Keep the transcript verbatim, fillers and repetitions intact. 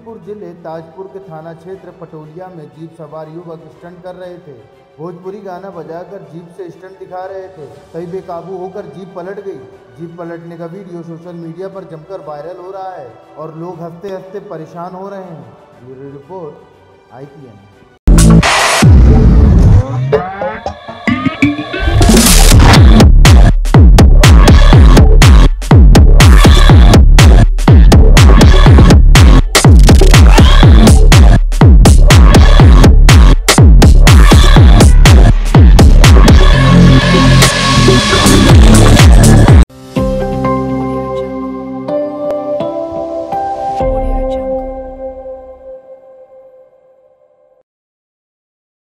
लखीमपुर जिले ताजपुर के थाना क्षेत्र पटोलिया में जीप सवार युवक स्टंट कर रहे थे। भोजपुरी गाना बजाकर जीप से स्टंट दिखा रहे थे, तभी बेकाबू होकर जीप पलट गई। जीप पलटने का वीडियो सोशल मीडिया पर जमकर वायरल हो रहा है और लोग हंसते हंसते परेशान हो रहे हैं। Bureau report I P N.